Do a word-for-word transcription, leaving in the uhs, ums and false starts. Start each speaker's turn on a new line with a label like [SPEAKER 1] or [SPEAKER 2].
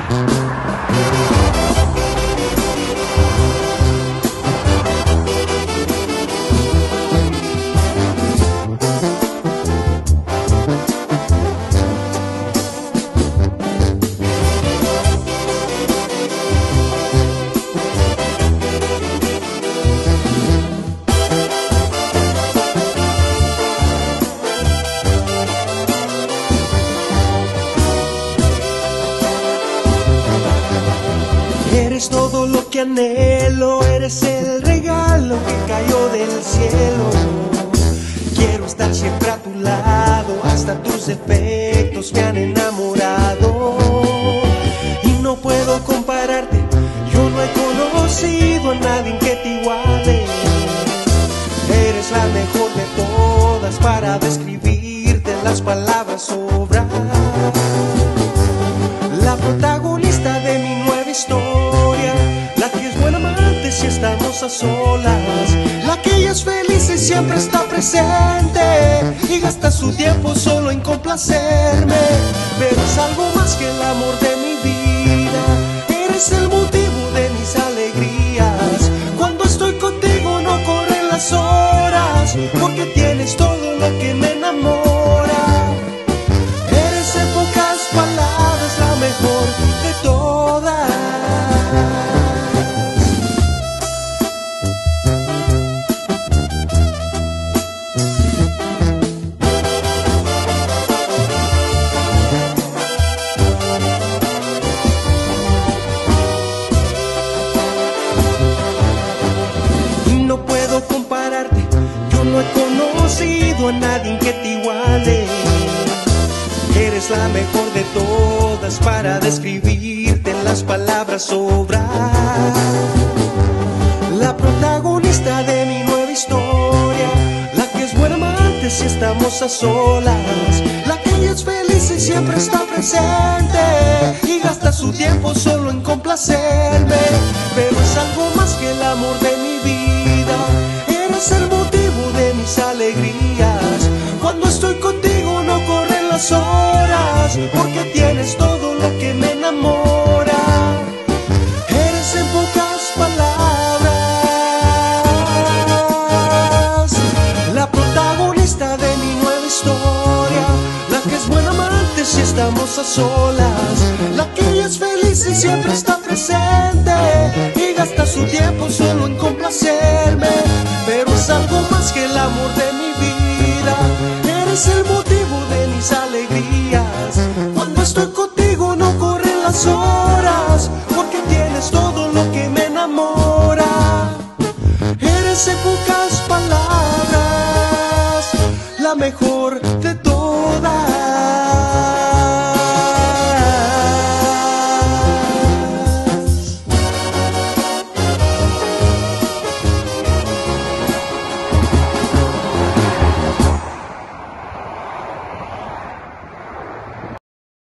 [SPEAKER 1] Eres todo lo que anhelo, eres el regalo que cayó del cielo. Quiero estar siempre a tu lado, hasta tus defectos me han enamorado. Y no puedo compararte, yo no he conocido a nadie que te iguale. Eres la mejor de todas, para describirte las palabras sobran. La protagonista de mi nueva historia, la que es buena amante si estamos a solas, la que ella es feliz y siempre está presente y gasta su tiempo solo en complacerme. Pero es algo más que el amor de mi vida, eres el motivo de mis alegrías. Cuando estoy contigo no corren las horas, porque tienes todo lo que me enamora. Eres en pocas palabras la mejor de todas. Y no puedo compararte, yo no he conocido a nadie que te iguale. Eres la mejor de todas, para describirte en las palabras sobran. La protagonista de mi nueva historia, la que es buena amante si estamos a solas, la que ella es feliz y siempre está presente y gasta su tiempo solo en complacerme. Pero es algo más que el amor de mi vida, eres el motivo de mis alegrías. Cuando estoy contigo no corren las horas, porque tienes todo lo que me enamora. Eres en pocas palabras la protagonista de mi nueva historia, la que es buena amante si estamos a solas, la que ella es feliz y siempre está presente y gasta su tiempo solo en complacerme. Pero es algo más que el amor de mi vida, eres el motivo de mis alegrías.